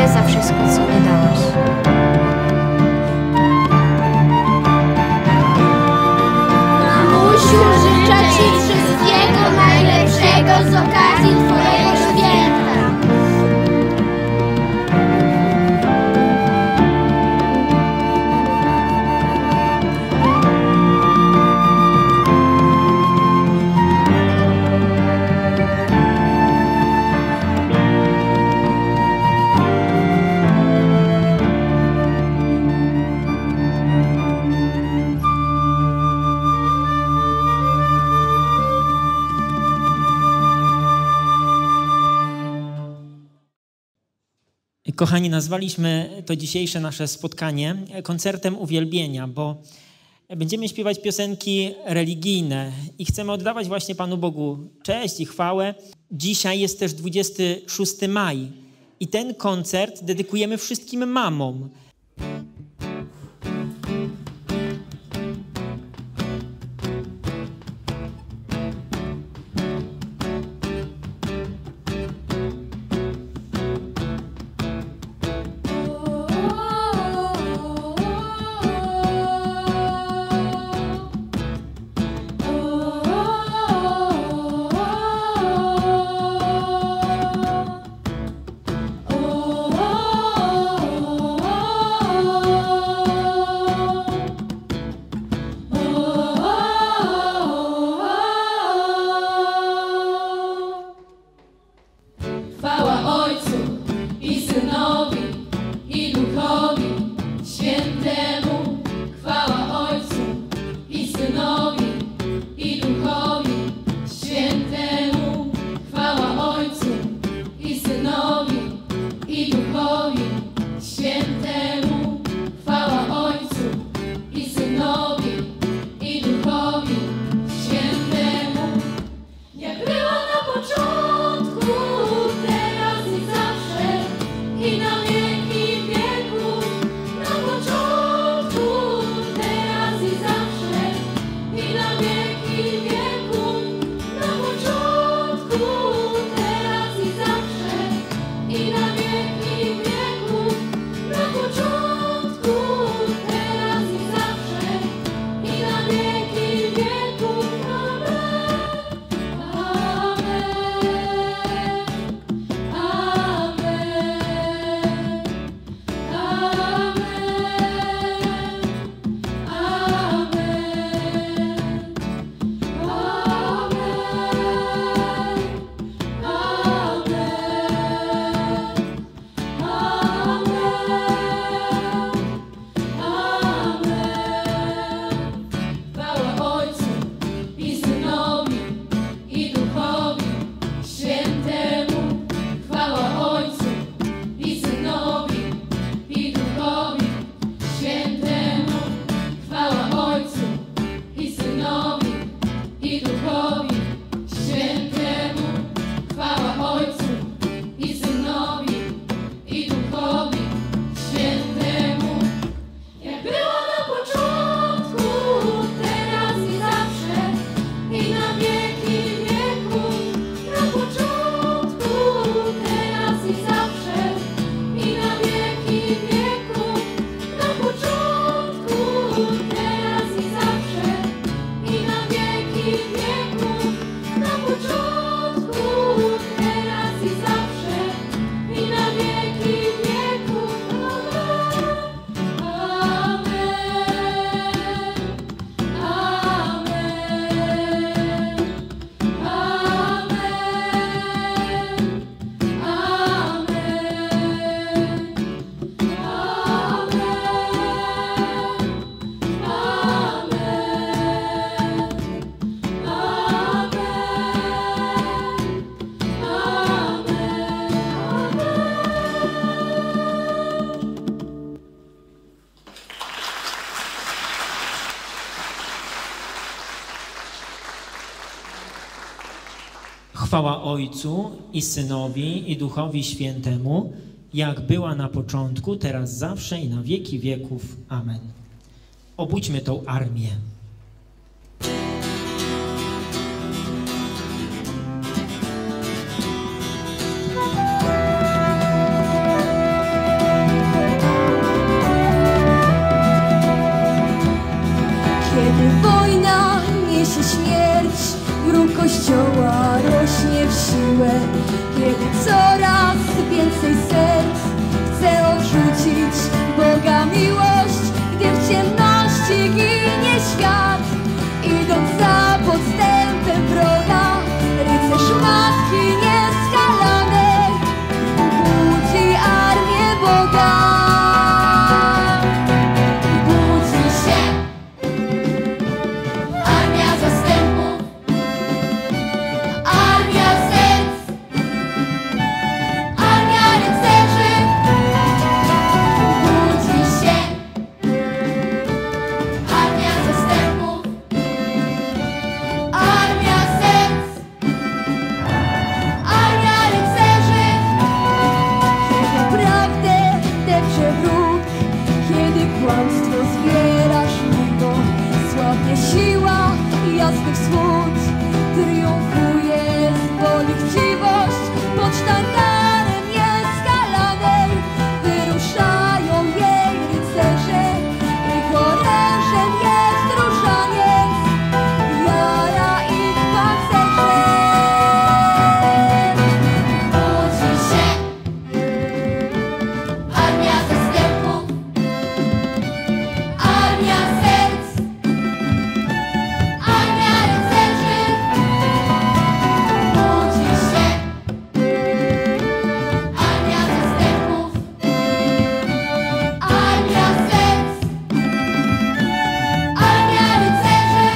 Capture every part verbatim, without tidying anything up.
dziękuję za wszystko, co mi dałeś. Mamusiu, życzę Ci wszystkiego najlepszego z okazji Twojego święta. Kochani, nazwaliśmy to dzisiejsze nasze spotkanie koncertem uwielbienia, bo będziemy śpiewać piosenki religijne i chcemy oddawać właśnie Panu Bogu cześć i chwałę. Dzisiaj jest też dwudziesty szósty maja i ten koncert dedykujemy wszystkim mamom. Chwała Ojcu i Synowi i Duchowi Świętemu, jak była na początku, teraz zawsze i na wieki wieków. Amen. Obudźmy tą armię. Cię wróg, kiedy kłamstwo zbierasz niego. Słabnie siła jasny wschód, triumfuje z woli chciwość. Pod sztandarem nieskalanej wyruszają jej rycerze. Ich orężem jest różaniec, jara ich pancerze. Budzi się armia zastępów, armia serc, armia rycerzy. Budzi się armia zastępów, armia serc, armia rycerzy.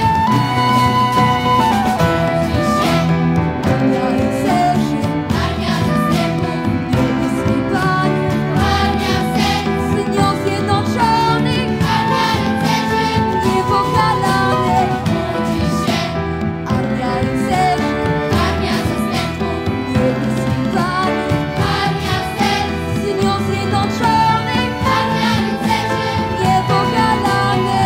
Budzi się Armia rycerzy, armia zastępów, niebieski Pan, armia serc, z nią zjednoczonych, armia rycerzy. niepokalanej. Budzi się Armia rycerzy, armia zastępów, niebieski Pan, armia serc, z nią zjednoczonych, armia rycerzy. niepokalanej.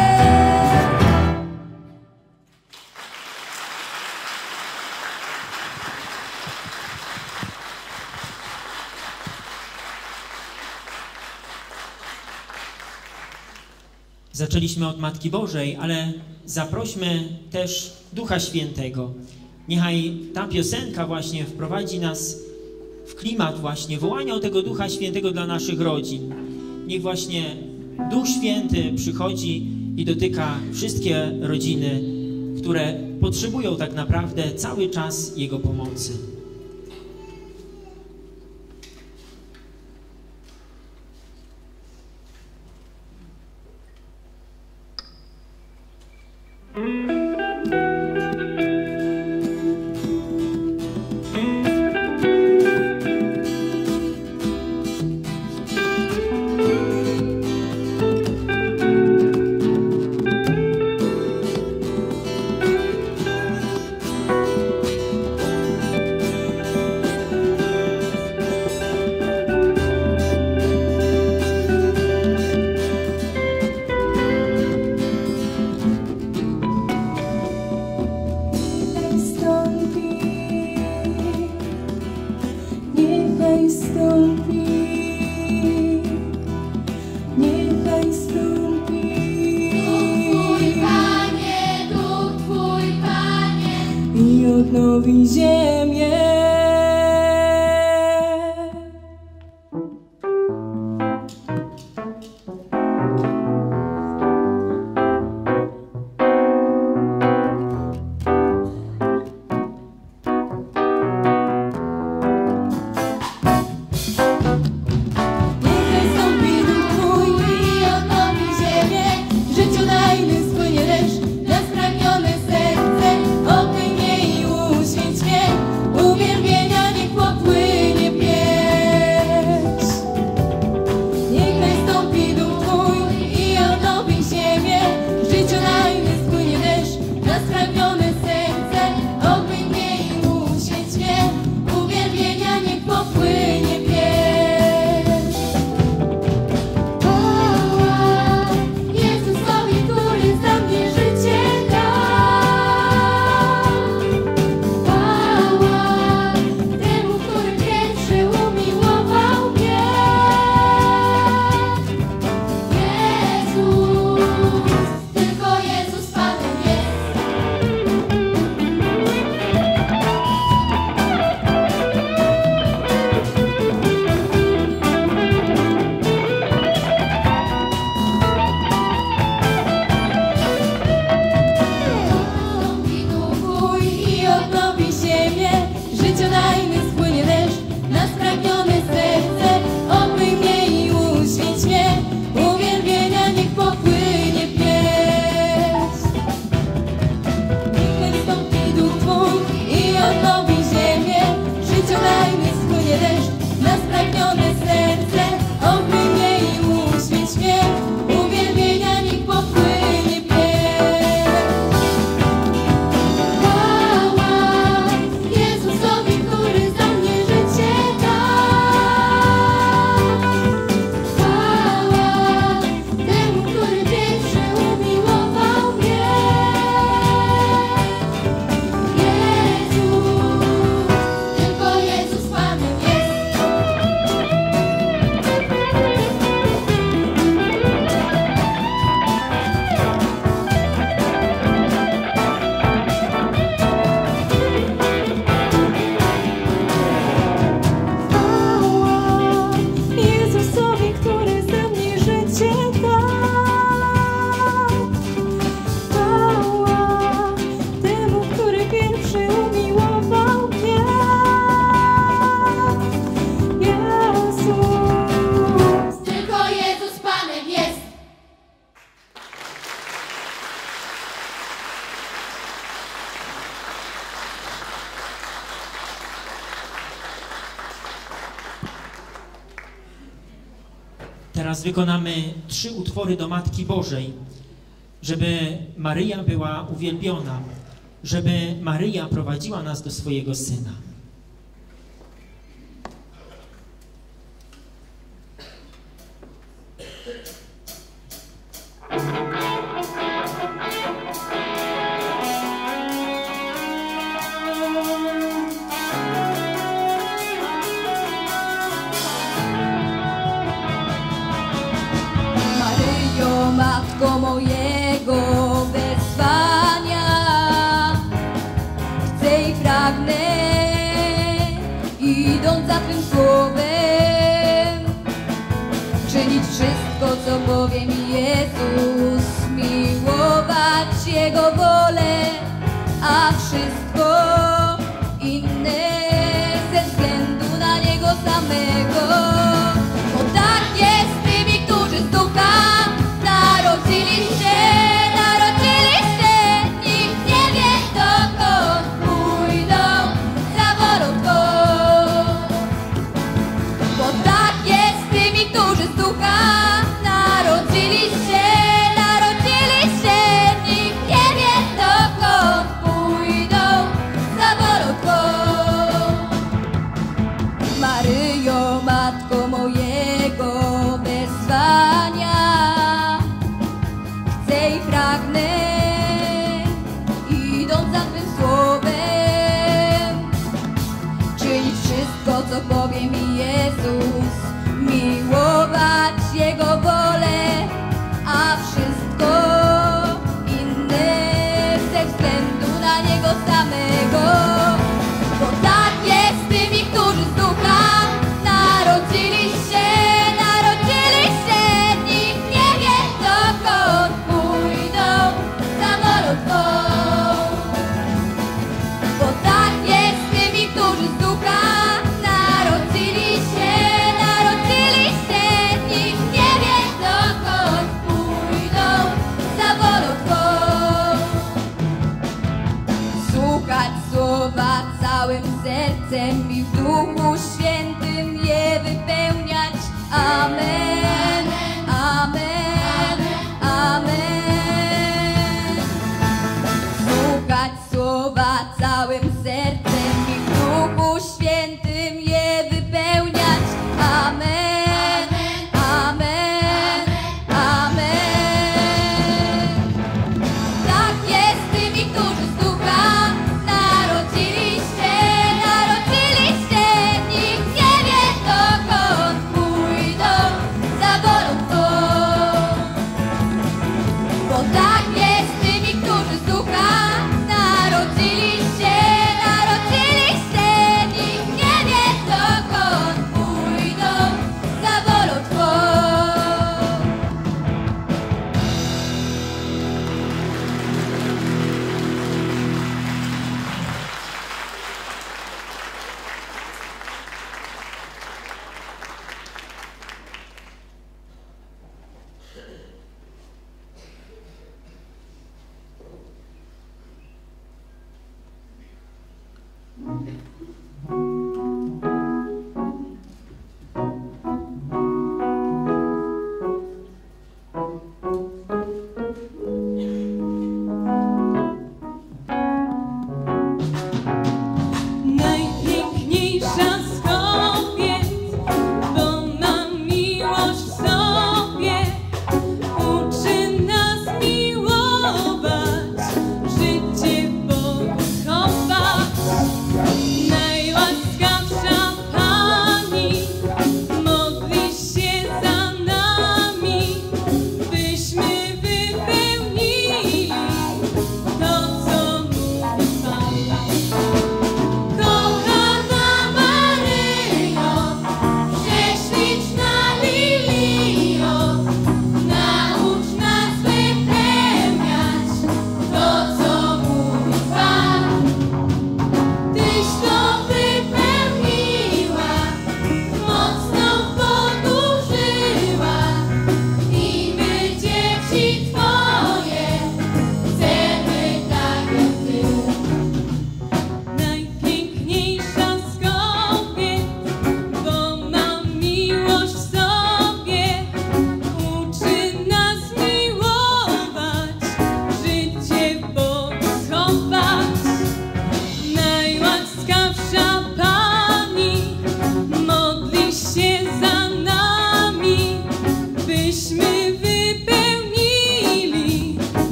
Zaczęliśmy od Matki Bożej, ale zaprośmy też Ducha Świętego. Niechaj ta piosenka właśnie wprowadzi nas w klimat właśnie wołania o tego Ducha Świętego dla naszych rodzin. Niech właśnie Duch Święty przychodzi i dotyka wszystkie rodziny, które potrzebują tak naprawdę cały czas Jego pomocy. Niechaj stąpi, niechaj stąpi, Twój Panie, Duch Twój Panie, i odnowi ziemię. Niechaj stąpi Duch Twój i odnowi ziemię. w życiu dajmy spłynie deszcz na spragnione serce, opłynie i uświęć mnie. Teraz wykonamy trzy utwory do Matki Bożej, żeby Maryja była uwielbiona, żeby Maryja prowadziła nas do swojego Syna. Maryjo, Matko mojego wezwania, chcę i pragnę, idąc za Twym słowem, czynić wszystko, co powie mi Jezus, miłować Jego wolę, a wszystko inne ze względu na Niego samego. Bo tak jest z tymi, którzy z ducha narodzili się, narodzili się, nikt nie wie, dokąd pójdą za wolą Twą. Bo tak jest z tymi, którzy z ducha narodzili się, narodzili się, nikt nie wie, dokąd pójdą za wolą Twą. Maryjo, Matko mojego wezwania, chcę i pragnę, idąc za Twym słowem, czynić wszystko, co powie mi Jezus, miłować Jego wolę, a wszystko inne ze względu na Niego samego. Bo tak jest z tymi, którzy z ducha narodzili się, narodzili się, nikt nie wie, dokąd pójdą za wolą Twą. Bo tak jest z tymi, którzy z ducha narodzili się, narodzili się, nikt nie wie, dokąd pójdą za wolą Twą. Słuchać słowa całym sercem i w Duchu Świętym je wypełniać. Amen, amen, amen. Słuchać słowa całym sercem i w Duchu Świętym je wypełniać. Amen, amen, amen. Tak jest z tymi, którzy z ducha narodzili się, narodzili się, nikt nie wie, dokąd pójdą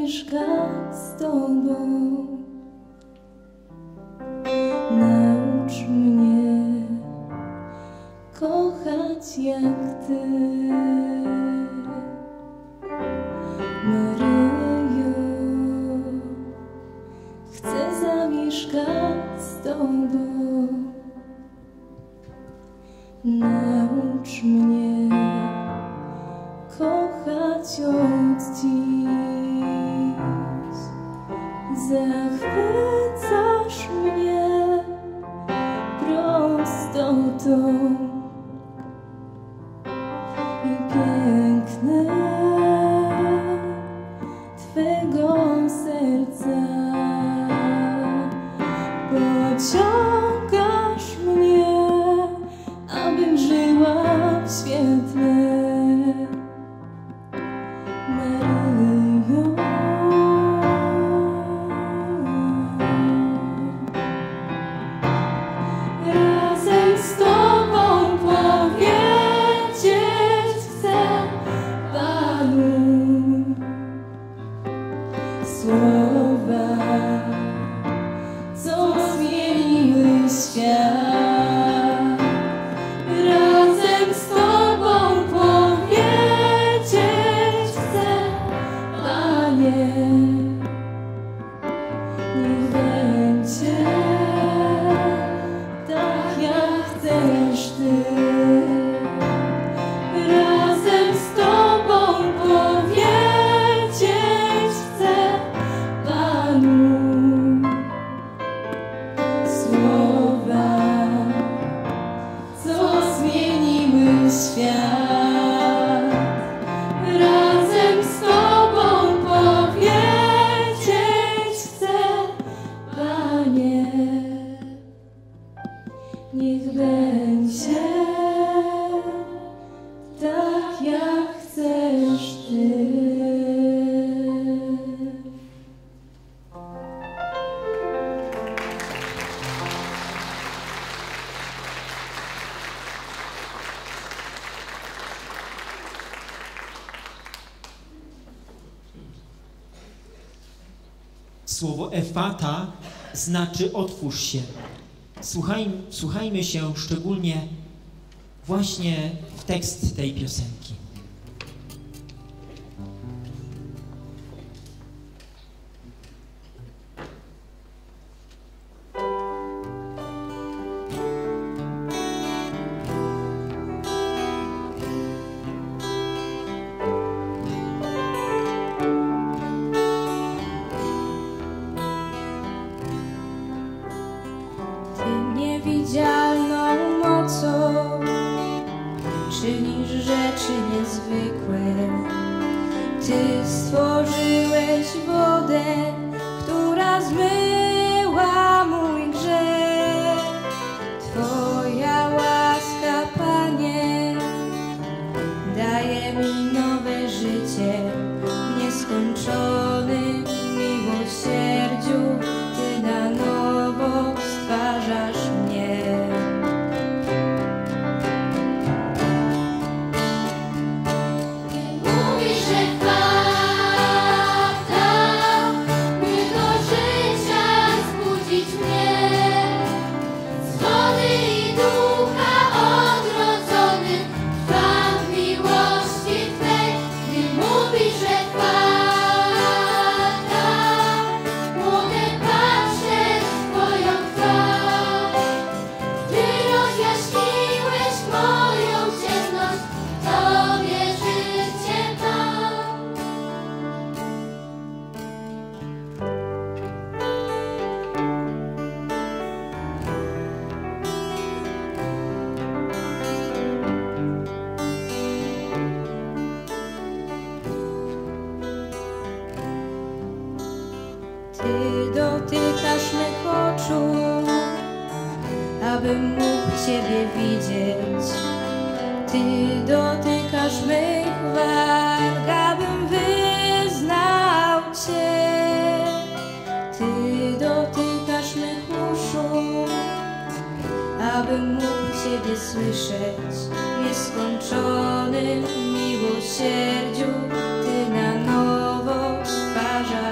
zamieszkać z Tobą. Naucz mnie kochać jak Ty, Maryjo. Chcę zamieszkać z Tobą. Naucz mnie kochać od dziś. Zachwycasz mnie prostotą i piękne Twego serca. Pociągasz mnie, abym żyła w świetle. Maryjo, razem z Tobą powiedzieć chcę Panu słowa, co zmieniły świat. Razem z Tobą powiedzieć chcę, Panie, niech będzie tak, jak chcesz Ty. Razem z Tobą powiedzieć chcę Panu słowa, co zmieniły świat. Razem z Tobą powiedzieć chcę, Panie, niech będzie tak, jak chcesz Ty. Słowo efata znaczy otwórz się. Słuchaj, słuchajmy się szczególnie właśnie w tekst tej piosenki. Niewidzialną mocą czynisz rzeczy niezwykłe. Ty stworzyłeś wodę, która zmyła mój grzech. Twoja łaska, Panie, daje mi nowe życie w nieskończonym miłosierdziu. Ty na nowo stwarzasz mnie. Mówisz, że prawda, by do życia zbudzić mnie. Z wody i ducha odrodzony, trwam w miłości Twej. Ty mówisz, że prawda, młode patrzę w Twoją twarz. Ty rozjaśniłeś moją ciemność, w Tobie życie mam. Ty dotykasz mych oczu, abym mógł Ciebie widzieć. Ty dotykasz mych warg, abym wyznał Cię. Ty dotykasz mych uszu, abym mógł Ciebie słyszeć. W nieskończonym miłosierdziu Ty na nowo stwarzasz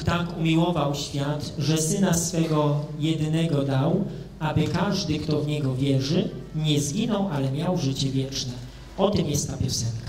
tak umiłował świat, że Syna swego jedynego dał, aby każdy, kto w Niego wierzy, nie zginął, ale miał życie wieczne. O tym jest ta piosenka.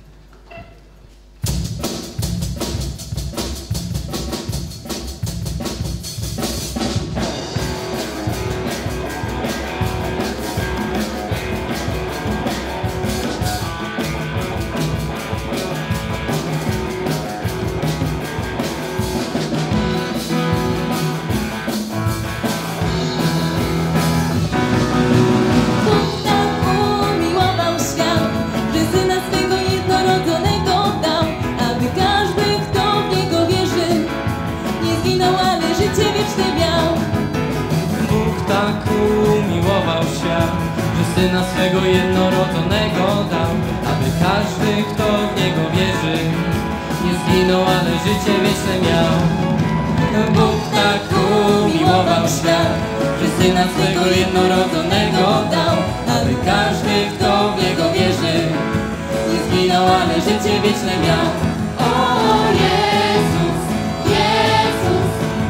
Syna swego jednorodzonego dał, aby każdy, kto w Niego wierzy, nie zginął, ale życie wieczne miał. Bóg tak umiłował świat, że Syna swego jednorodzonego dał, aby każdy, kto w Niego wierzy, nie zginął, ale życie wieczne miał. O Jezus, Jezus,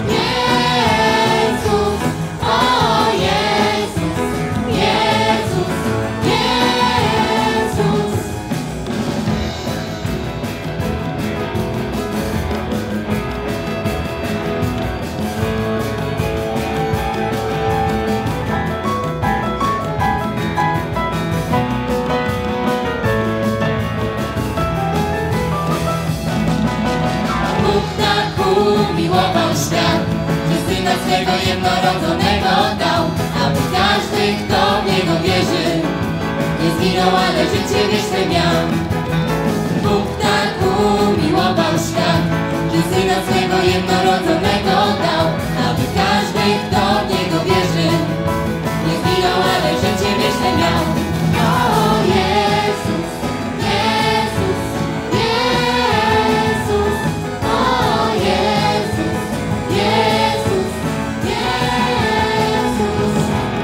Jezus, o Jezus, Jezus, Jezus. Bóg tak umiłował świat, że Syna swego jednorodzonego dał, aby każdy, kto w Niego wierzy, nie zginął, ale życie wieczne miał. Bóg tak umiłował świat, że Syna swego jednorodzonego dał, aby każdy, kto w Niego wierzy, nie zginął, ale życie wieczne miał. O Jezus, Jezus, Jezus, o Jezus, Jezus, Jezus.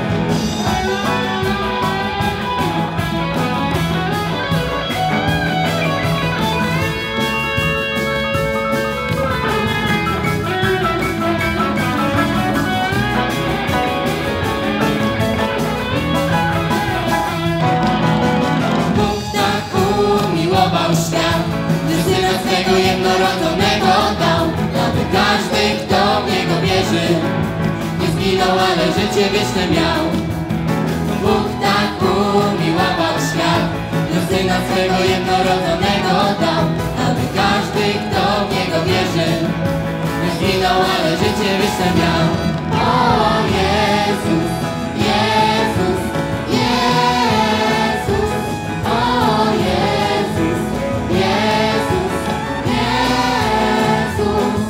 Bóg tak umiłował świat, że Syna swego jednorodzonego dał, aby każdy, kto w Niego wierzy, nie zginął, ale życie wieczne miał. Bóg tak umiłował świat, że Syna swego jednorodzonego dał, aby każdy, kto w Niego wierzy, nie zginął, ale życie wieczne miał. O Jezus, Jezus, Jezus, o Jezus, Jezus, Jezus.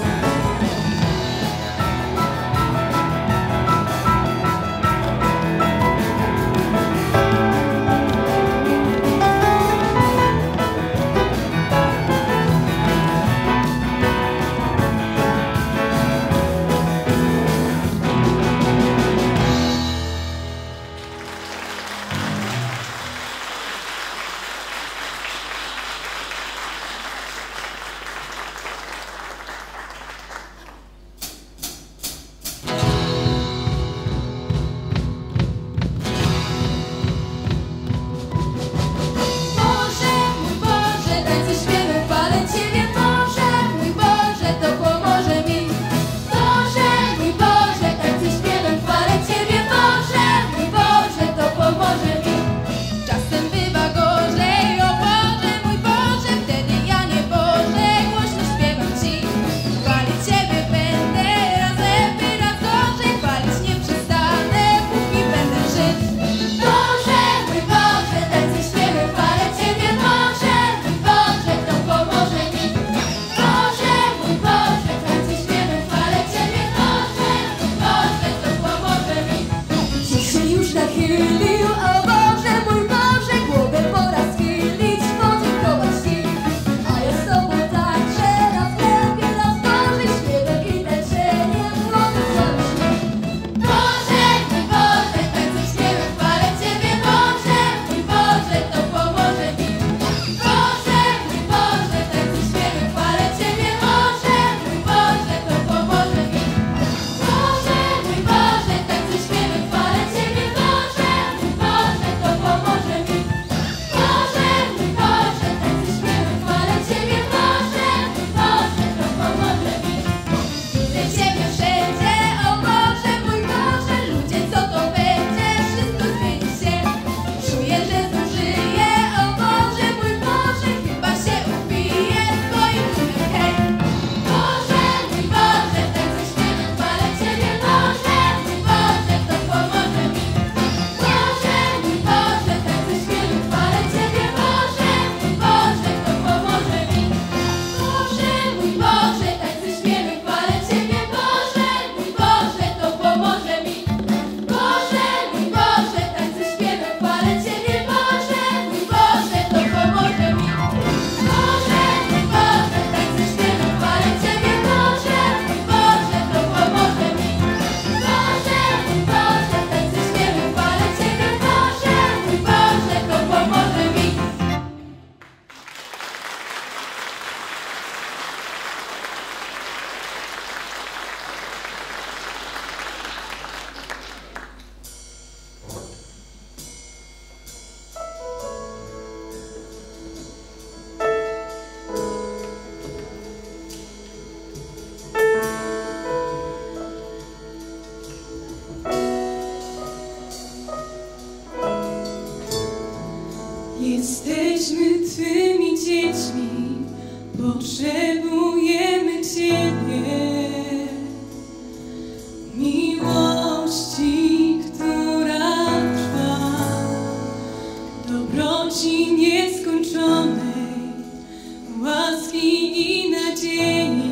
nieskończonej łaski i nadziei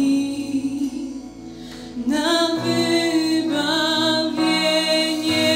na wybawienie.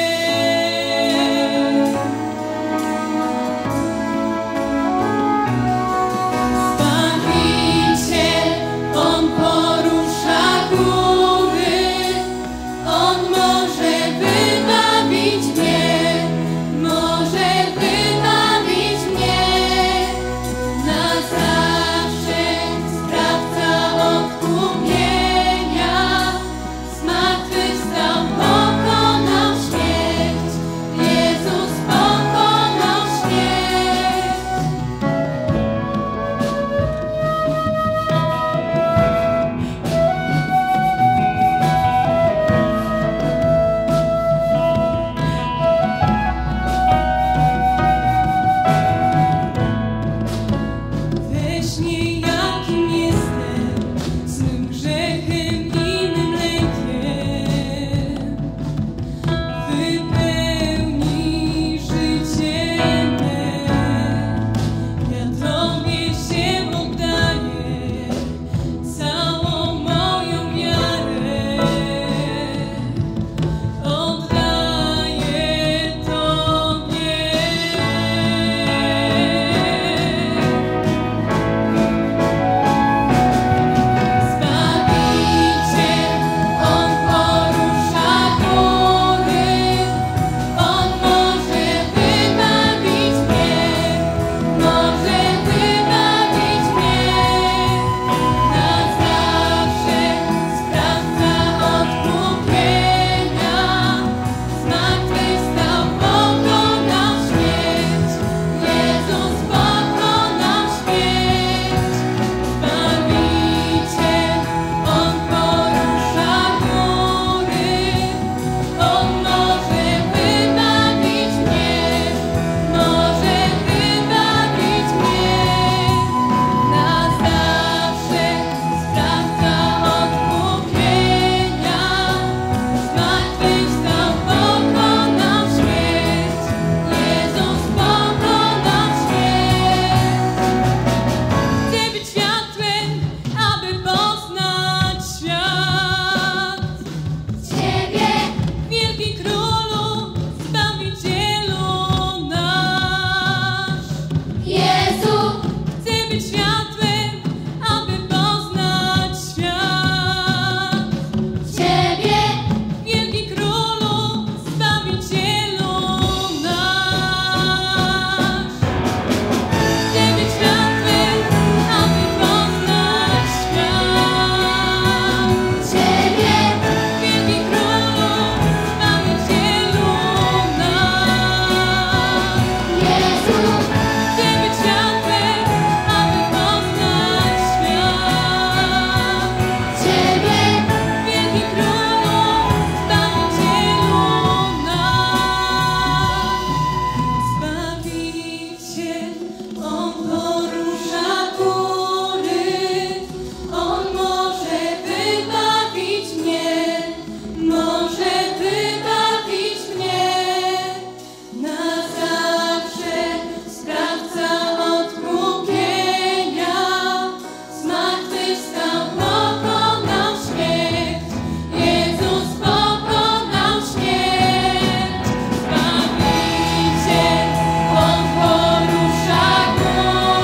Zbawiciel, On porusza góry, On może wybawić mnie, może wybawić mnie na zawsze. Sprawca odkupienia, zmartwychwstał, pokonał śmierć. Jezus pokonał śmierć. We śnie jakim jestem, swym grzechem i mym lękiem, wypełni życie me. Ja Tobie się oddaję, całą moją wiarę oddaję Tobie. Zbawiciel, On porusza góry, On może wybawić mnie, może wybawić mnie na zawsze. Sprawca odkupienia, zmartwychwstał, pokonał śmierć. Jezus pokonał śmierć. Zbawiciel, On porusza góry, On może wybawić mnie, może wybawić mnie na zawsze. Sprawca odkupienia, zmartwychwstał, pokonał śmierć. Jezus pokonał śmierć. Chcę być światłem, aby poznać świat. Ciebie, wielki Królu, Zbawicielu nasz. Jezu, chcę być światłem, aby poznać świat. Ciebie, wielki Królu, Zbawicielu nasz. Chcę być światłem, aby poznać świat. Ciebie, wielki Królu, Zbawicielu nasz. Jezu, chcę być światłem, aby poznać świat. Ciebie, wielki Królu, Zbawicielu nasz. Zbawiciel, On porusza góry, On może wybawić mnie, może wybawić mnie na zawsze. Sprawca odkupienia, zmartwychwstał, pokonał śmierć. Jezus pokonał śmierć. Zbawiciel, On porusza góry,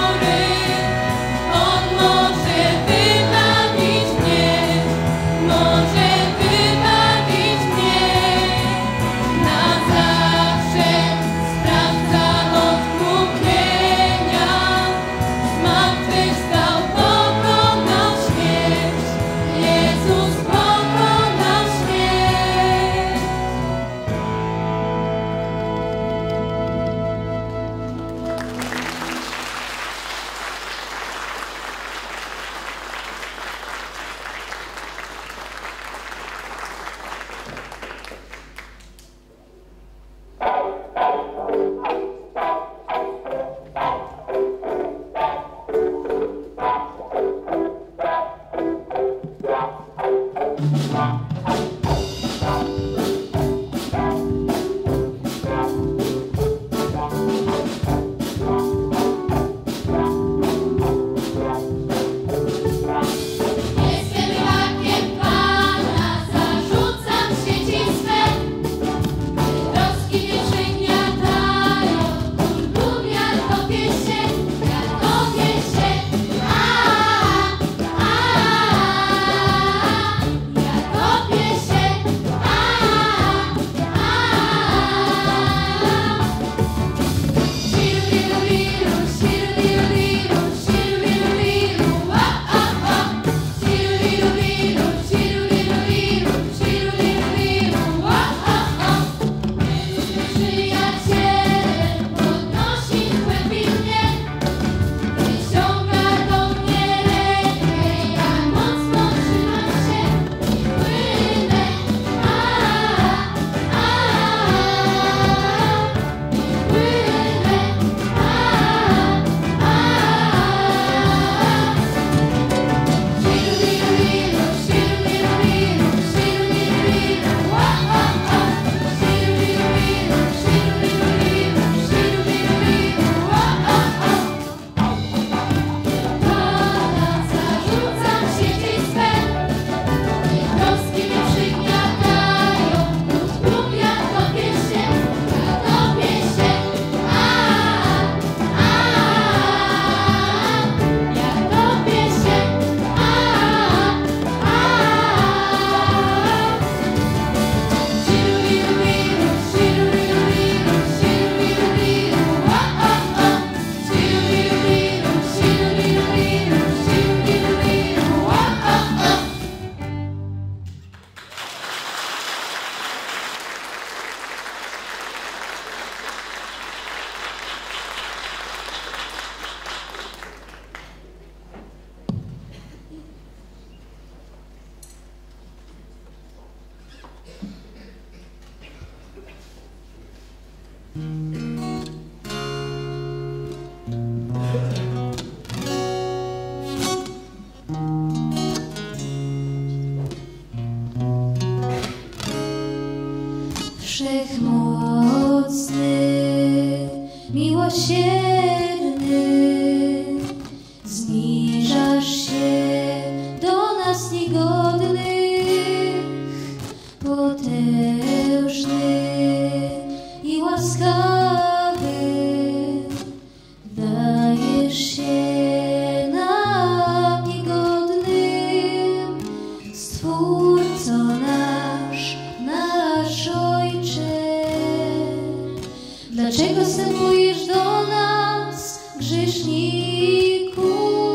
grzeszniku.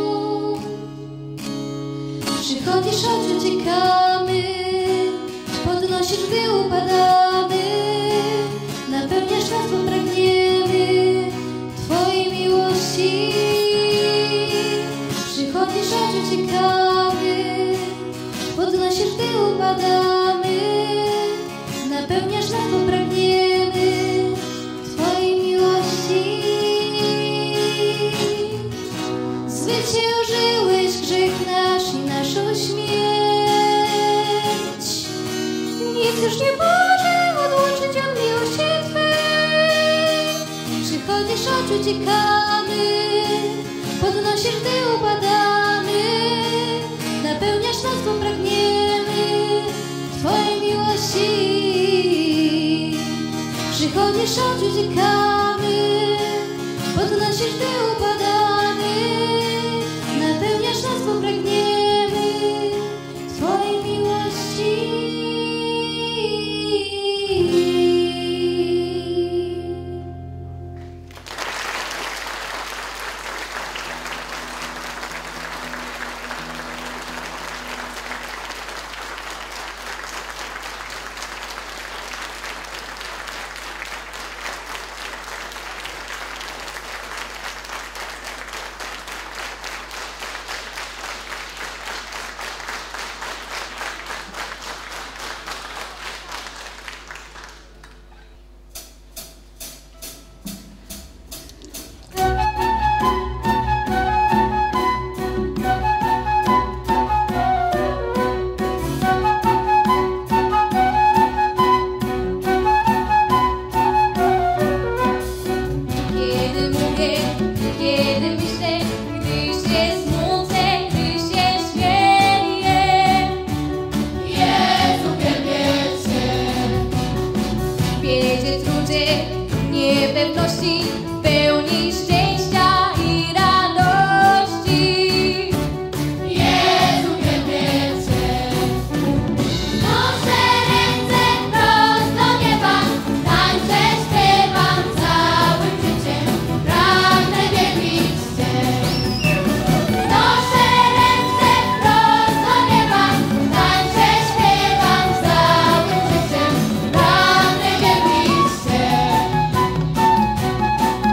Przychodzisz, choć uciekamy, podnosisz, gdy upadamy, napełniasz nas, bo pragniemy Twojej miłości. Przychodzisz, choć uciekamy, podnosisz, gdy upadamy, napełniasz nas, bo pragniemy Twojej miłości. Zwyciężyłeś grzech nasz i naszą śmierć. Nic już nie może odłączyć od miłości Twej. Przychodzisz, choć uciekamy, podnosisz, gdy upadamy, napełniasz nas, bo pragniemy Twojej miłości. Przychodzisz, choć uciekamy, podnosisz, gdy upadamy, napełniasz nas, bo pragniemy Twojej miłości. Niepewności, pełni szczęścia i radości. Jezu, wielbię Cię. Noszę ręce prosto do nieba, tańczę, śpiewam całym życiem, pragnę wielbić Cię. Noszę ręce prosto do nieba, tańczę, śpiewam całym życiem, pragnę wielbić Cię.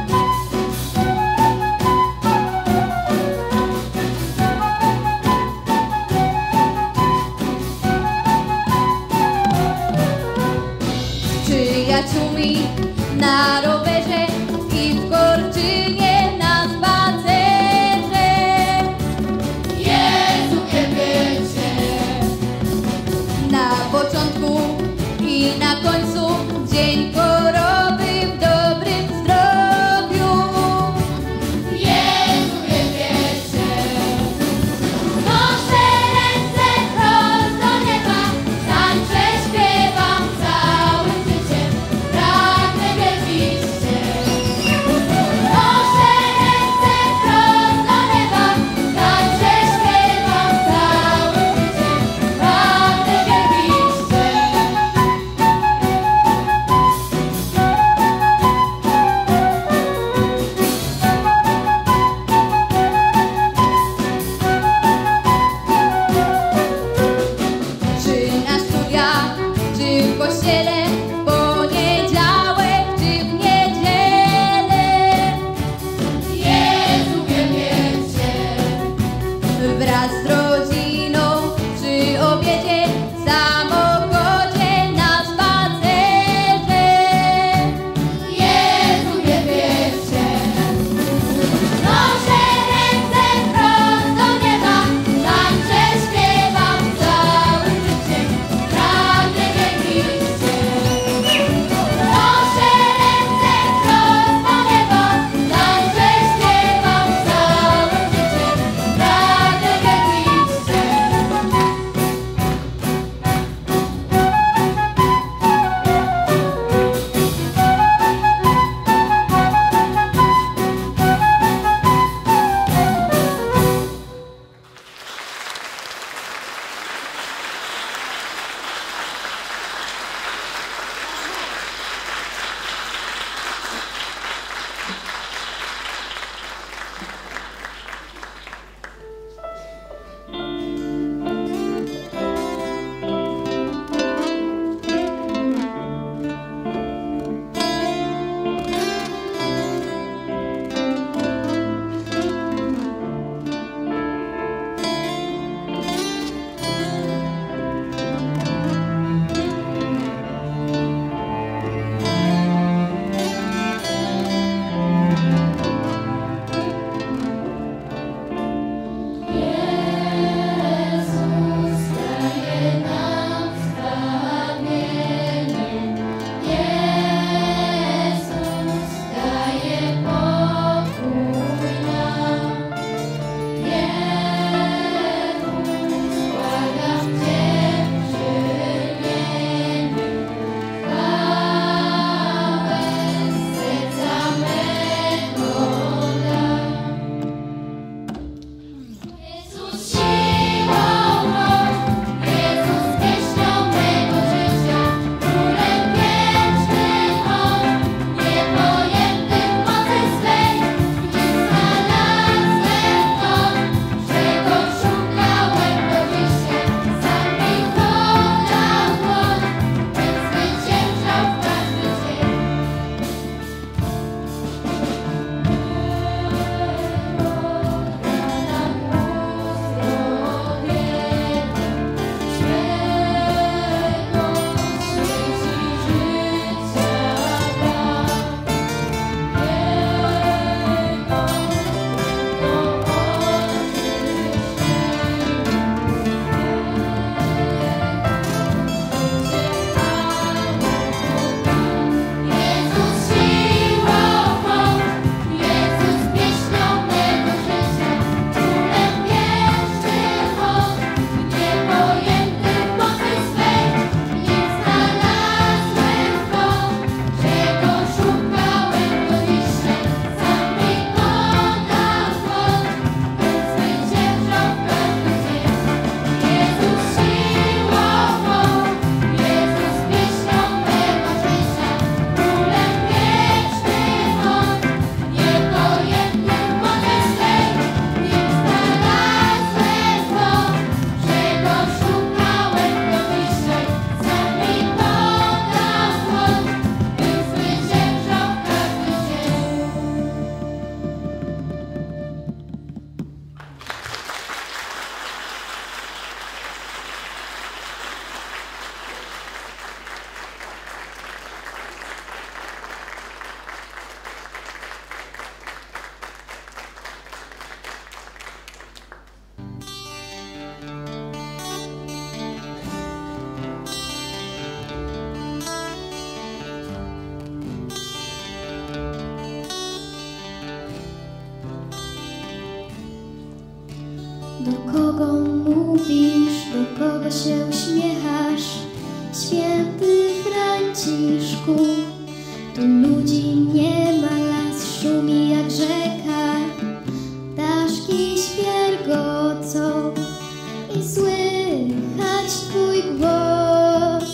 Do kogo mówisz, do kogo się uśmiechasz, święty Franciszku? Tu ludzi nie ma, las szumi jak rzeka, ptaszki świergocą i słychać twój głos.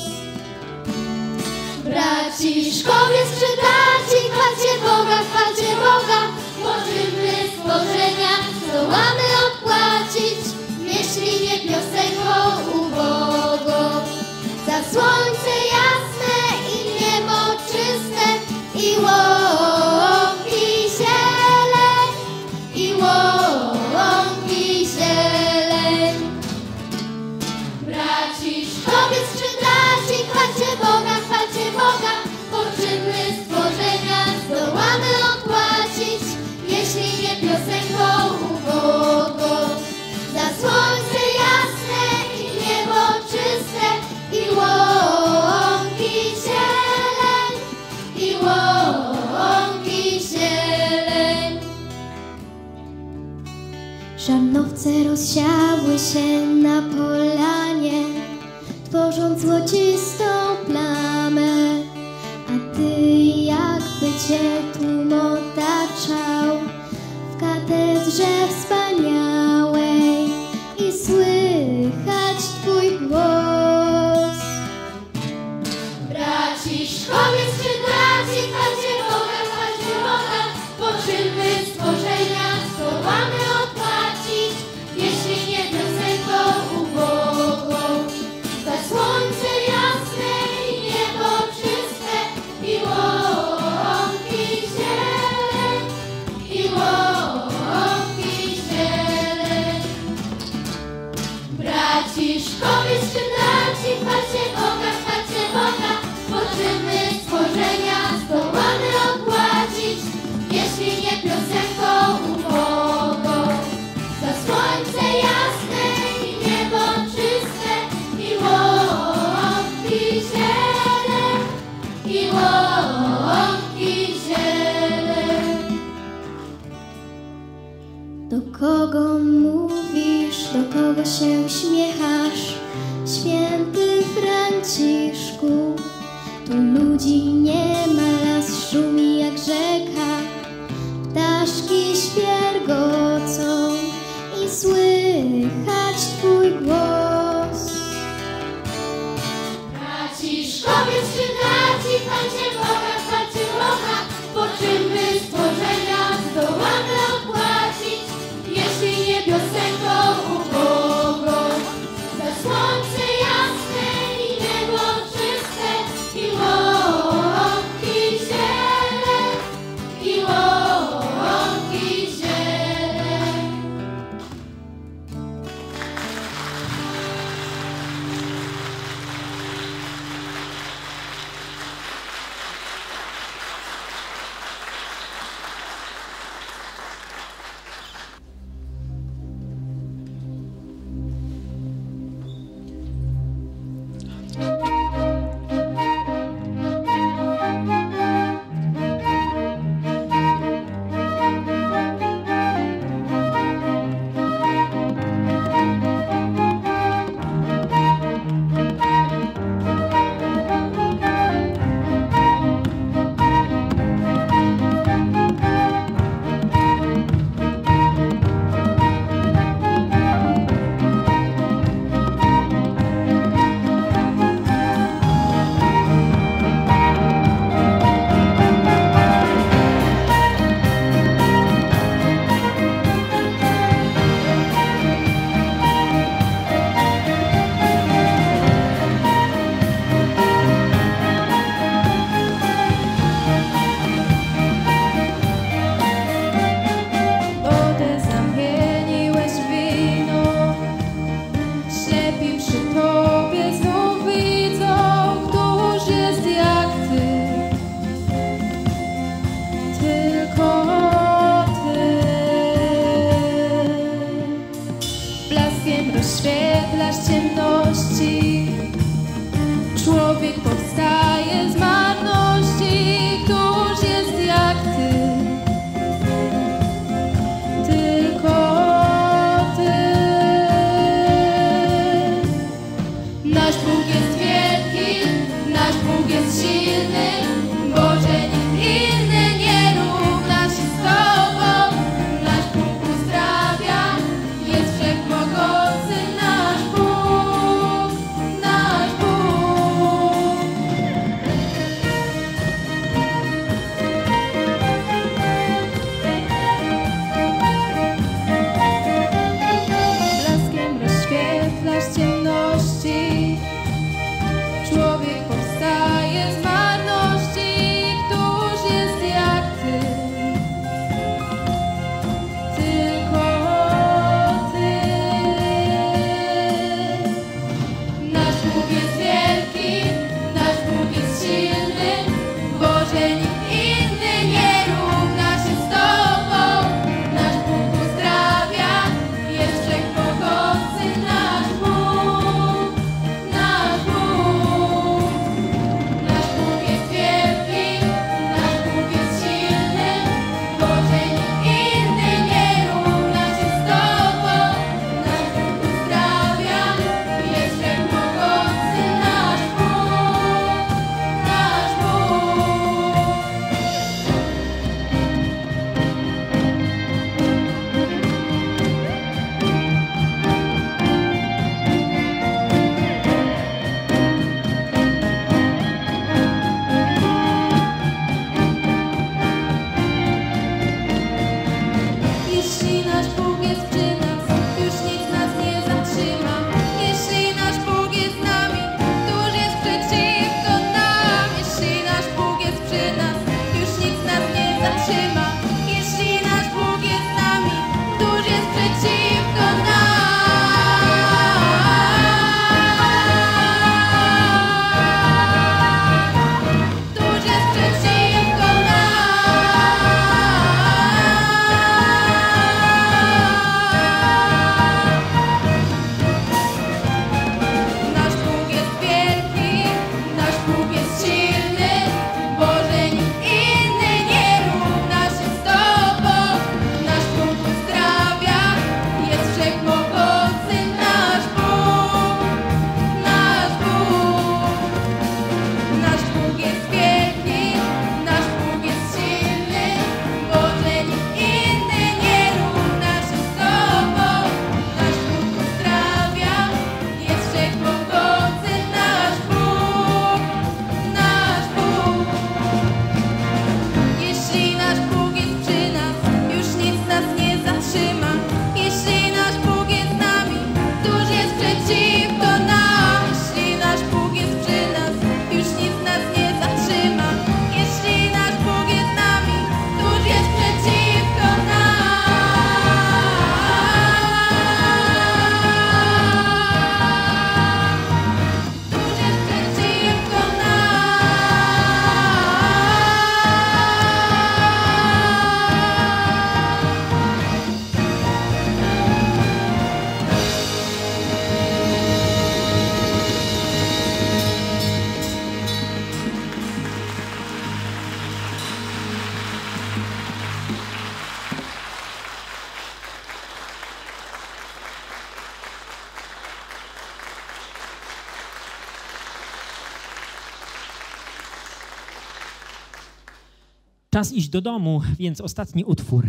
Braciszkowie skrzydlaci, chwalcie Boga, chwalcie Boga, bo czynny stworzenia zdołamy odpłacić, jeśli nie piosenką ubogą. Za słońce jasne i niebo czyste, i łąki zieleń, i łąki zieleń. Braciszkowie skrzydlaci, chwalcie Boga, chwalcie Boga, bo czynny stworzenia zdołamy odpłacić, jeśli nie piosenką ubogą. Za słońce jasne i niebo czyste, i łąki zieleń, i łąki zieleń. Żarnowce rozsiały się na polanie, tworząc złocistą plamę, a ty jakby cię tłum otaczał w katedrze wspaniałej i słychać twój głos. Braciszkowie skrzydlaci, chwalcie Boga, chwalcie Boga, bo czynny stworzenia zdołamy odpłacić, jeśli nie piosenką ubogą. Za słońce jasne i niebo czyste, i łąki zieleń, i łąki zieleń. Braciszkowie skrzydlaci, chwalcie Boga, chwalcie Boga, bo czynny stworzenia zdołamy odpłacić, jeśli nie piosenką ubogą. Za słońce jasne i niebo czyste, i łąki zieleń, i łąki zieleń. Do kogo mówisz, do kogo się uśmiechasz, święty Franciszku? Tu ludzi nie ma, las szumi jak rzeka, ptaszki świergocą i słychać twój głos. Braciszkowie skrzydlaci, chwalcie Boga, chwalcie Boga, bo czynny stworzenia zdołamy odpłacić, jeśli nie piosenką ubogą. Za słońce jasne i niebo czyste, i łąki zieleń, i łąki zieleń. Tylko Ty. Czas iść do domu, więc ostatni utwór.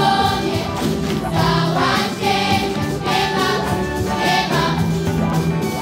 Cała ziemia śpiewa, śpiewa.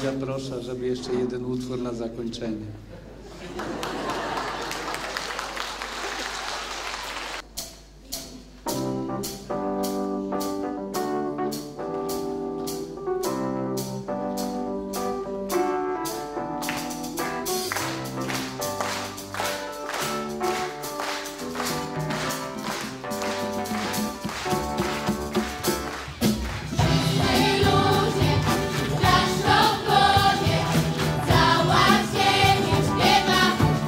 zaprasza, żeby jeszcze jeden utwór na zakończenie. Cała ziemia śpiewa.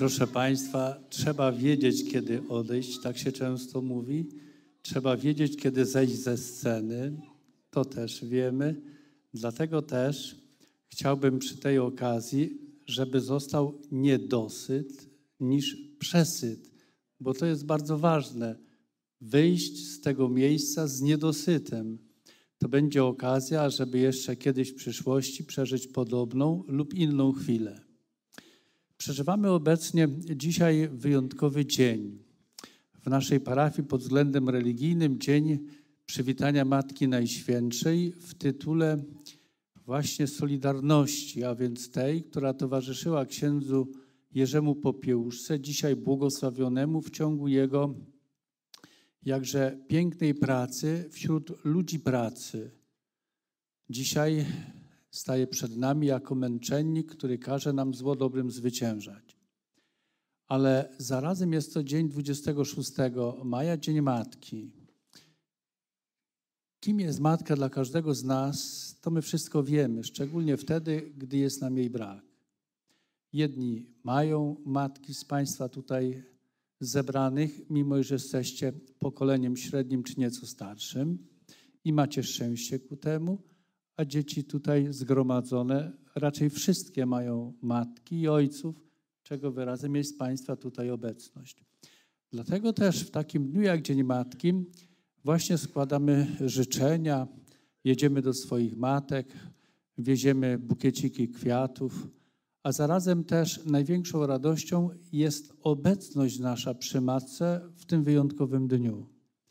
Proszę Państwa, trzeba wiedzieć, kiedy odejść, tak się często mówi. Trzeba wiedzieć, kiedy zejść ze sceny, to też wiemy. Dlatego też chciałbym przy tej okazji, żeby został niedosyt niż przesyt, bo to jest bardzo ważne. Wyjść z tego miejsca z niedosytem. To będzie okazja, żeby jeszcze kiedyś w przyszłości przeżyć podobną lub inną chwilę. Przeżywamy obecnie dzisiaj wyjątkowy dzień. W naszej parafii pod względem religijnym dzień przywitania Matki Najświętszej w tytule właśnie Solidarności, a więc tej, która towarzyszyła księdzu Jerzemu Popiełuszce, dzisiaj błogosławionemu w ciągu jego jakże pięknej pracy wśród ludzi pracy. Dzisiaj staje przed nami jako męczennik, który każe nam zło dobrym zwyciężać. Ale zarazem jest to dzień dwudziestego szóstego maja, Dzień Matki. Kim jest matka dla każdego z nas, to my wszystko wiemy, szczególnie wtedy, gdy jest nam jej brak. Jedni mają matki z Państwa tutaj zebranych, mimo że jesteście pokoleniem średnim czy nieco starszym i macie szczęście ku temu, a dzieci tutaj zgromadzone, raczej wszystkie mają matki i ojców, czego wyrazem jest Państwa tutaj obecność. Dlatego też w takim dniu jak Dzień Matki właśnie składamy życzenia, jedziemy do swoich matek, wieziemy bukieciki kwiatów, a zarazem też największą radością jest obecność nasza przy matce w tym wyjątkowym dniu.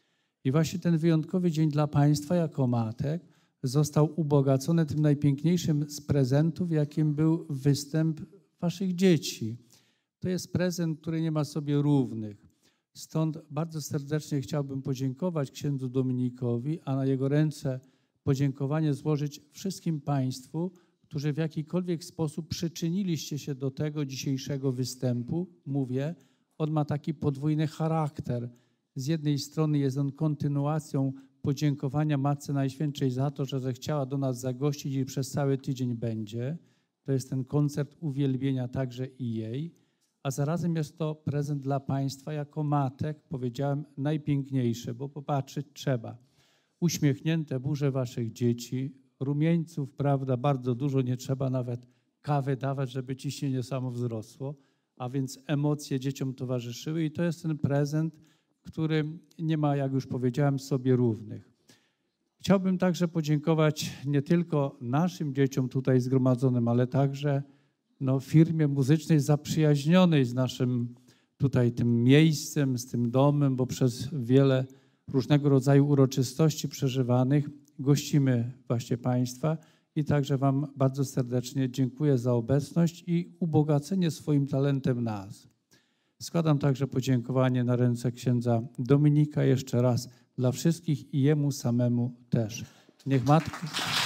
I właśnie ten wyjątkowy dzień dla Państwa jako matek został ubogacony tym najpiękniejszym z prezentów, jakim był występ Waszych dzieci. To jest prezent, który nie ma sobie równych. Stąd bardzo serdecznie chciałbym podziękować księdzu Dominikowi, a na jego ręce podziękowanie złożyć wszystkim Państwu, którzy w jakikolwiek sposób przyczyniliście się do tego dzisiejszego występu. Mówię, on ma taki podwójny charakter. Z jednej strony jest on kontynuacją podziękowania Matce Najświętszej za to, że zechciała do nas zagościć i przez cały tydzień będzie. To jest ten koncert uwielbienia także i jej. A zarazem jest to prezent dla Państwa jako matek, powiedziałem, najpiękniejszy, bo popatrzeć trzeba. Uśmiechnięte buzie Waszych dzieci, rumieńców, prawda, bardzo dużo, nie trzeba nawet kawy dawać, żeby ciśnienie samo wzrosło, a więc emocje dzieciom towarzyszyły i to jest ten prezent, który nie ma, jak już powiedziałem, sobie równych. Chciałbym także podziękować nie tylko naszym dzieciom tutaj zgromadzonym, ale także no, firmie muzycznej zaprzyjaźnionej z naszym tutaj tym miejscem, z tym domem, bo przez wiele różnego rodzaju uroczystości przeżywanych gościmy właśnie Państwa i także Wam bardzo serdecznie dziękuję za obecność i ubogacenie swoim talentem nas. Składam także podziękowanie na ręce księdza Dominika jeszcze raz dla wszystkich i jemu samemu też. Niech Matka...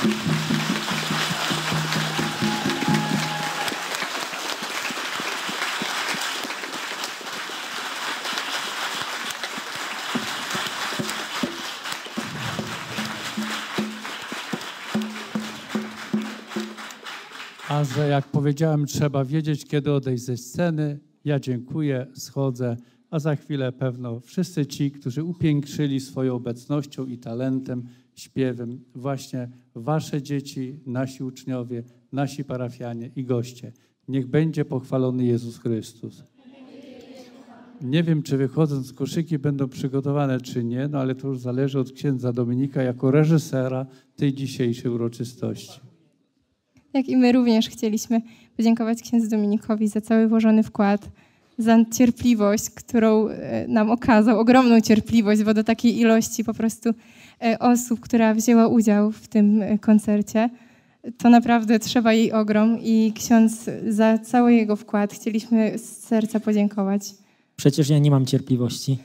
A że jak powiedziałem, trzeba wiedzieć, kiedy odejść ze sceny. Ja dziękuję, schodzę, a za chwilę pewno wszyscy ci, którzy upiększyli swoją obecnością i talentem, śpiewem, właśnie Wasze dzieci, nasi uczniowie, nasi parafianie i goście. Niech będzie pochwalony Jezus Chrystus. Nie wiem, czy wychodząc koszyki będą przygotowane, czy nie, no ale to już zależy od księdza Dominika jako reżysera tej dzisiejszej uroczystości. Jak i my również chcieliśmy podziękować księdzu Dominikowi za cały włożony wkład, za cierpliwość, którą nam okazał, ogromną cierpliwość, bo do takiej ilości po prostu osób, która wzięła udział w tym koncercie, to naprawdę trzeba jej ogrom i ksiądz za cały jego wkład chcieliśmy z serca podziękować. Przecież ja nie mam cierpliwości.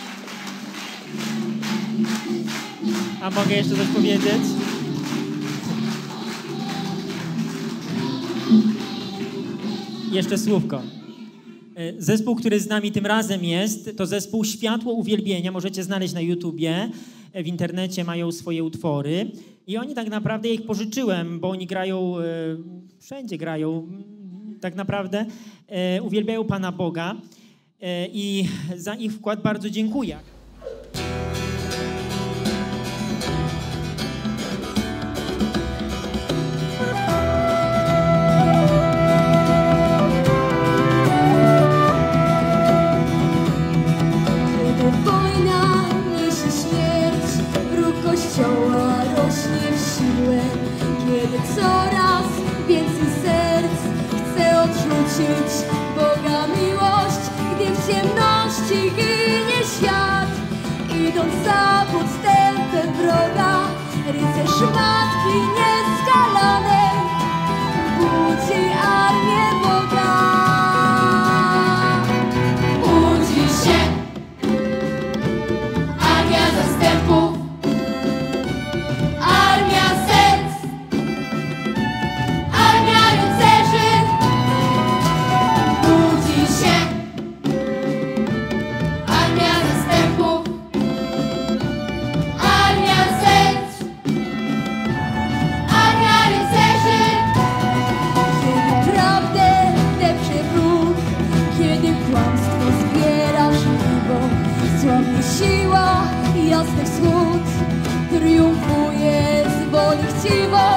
A mogę jeszcze coś powiedzieć? jeszcze słówko. Zespół, który z nami tym razem jest, to zespół Światło Uwielbienia. Możecie znaleźć na YouTubie. W internecie mają swoje utwory. I oni tak naprawdę, ja ich pożyczyłem, bo oni grają, wszędzie grają tak naprawdę. Uwielbiają Pana Boga. I za ich wkład bardzo dziękuję. Kościoła rośnie w siłę, kiedy coraz więcej serc chce odrzucić Boga miłość, gdy w ciemności ginie świat. Idąc za podstępem wroga, rycerz Matki nieskalanej budzi armię Boga. Budzi się armia zastępów, armia serc, armia rycerzy. Budzi się armia zastępów, armia serc, armia rycerzy. Kiedy prawdę depcze wróg, kiedy kłamstwo zbiera żniwo, słabnie siła, jasny wschód triumfuje z woli chciwość.